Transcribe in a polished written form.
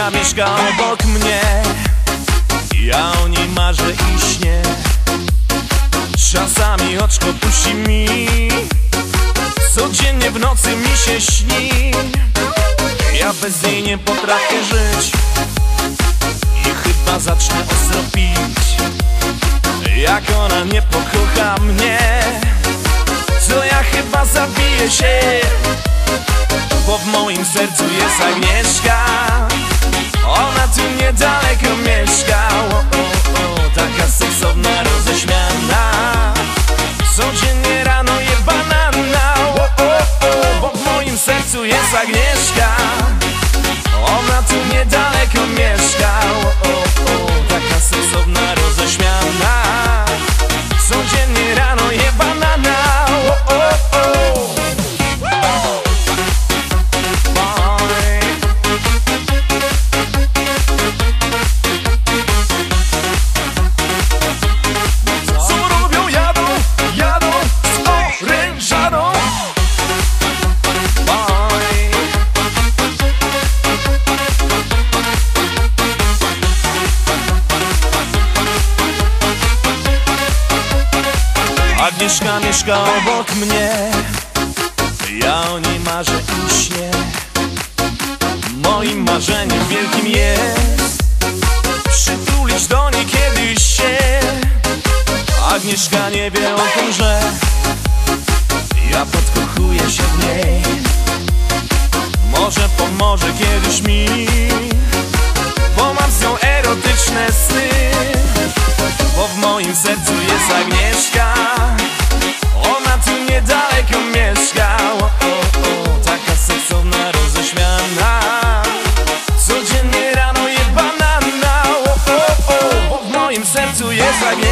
Agnieszka mieszka obok mnie, ja o niej marzę i śnię. Czasami oczko puści mi, codziennie w nocy mi się śni. Ja bez niej nie potrafię żyć i chyba zacznę ostro pić. Jak ona nie pokocha mnie, to ja chyba zabiję się, bo w moim sercu jest Agnieszka. Ona tu niedaleko mieszka, taka seksowna, roześmiana. Codziennie rano je banana, bo w moim sercu jest Agnieszka. Ona tu niedaleko mieszka, taka seksowna, roześmiana. Codziennie rano je banana. Agnieszka mieszka obok mnie, ja o niej marzę i śnię. Moim marzeniem wielkim jest przytulić do niej kiedyś się. Agnieszka nie wie o tym, że ja podkochuję się w niej. Może pomoże kiedyś mi, bo mam z nią erotyczne sny. Bo w moim sercu jest Agnieszka, ona tu niedaleko mieszka, taka seksowna, roześmiana. Codziennie rano je banana, bo w moim sercu jest Agnieszka.